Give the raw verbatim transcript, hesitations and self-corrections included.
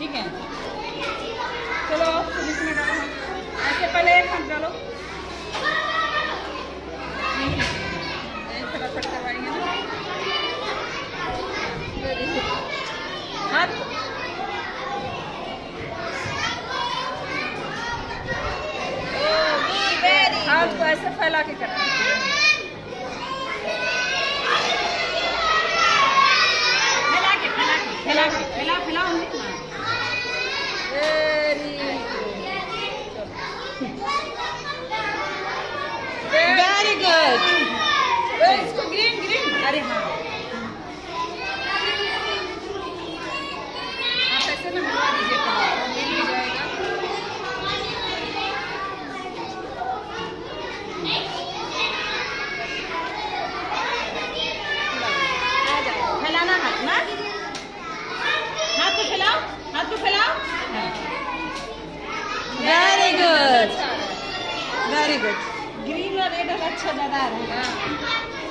ठीक है, चलो इसमें डालो। ऐसे पहले एक हाथ डालो, थोड़ा कट करवाएंगे ना हाथ। हाथ को ऐसे फैला के करना। फैला के फैला के फैला के फैला फैला वेरी गुड। इसको ग्रीन ग्रीन, अरे हाँ आप ऐसे ना मिलवा दीजिए, मिल भी जाएगा। आ जाओ, फैलाना हाथ ना, हाथ को फैलाओ, हाथ को फैलाओ। Very good very good. Green और रेड अच्छा ज्यादा आ रहा है।